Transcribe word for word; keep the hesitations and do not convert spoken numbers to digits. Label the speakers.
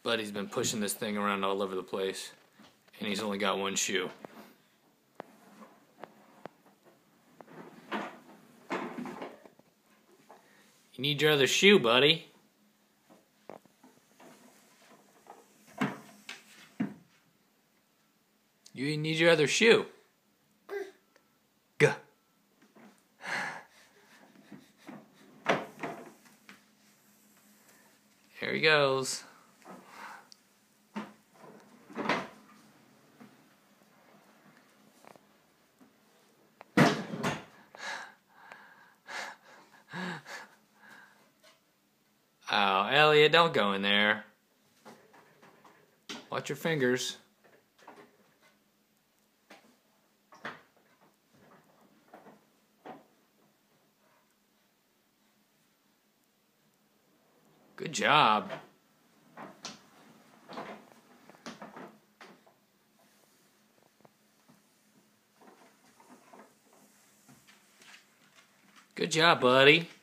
Speaker 1: Buddy's been pushing this thing around all over the place, and he's only got one shoe. You need your other shoe, buddy. You need your other shoe. Gah. There he goes. Oh, Elliot, don't go in there. Watch your fingers. Good job. Good job, buddy.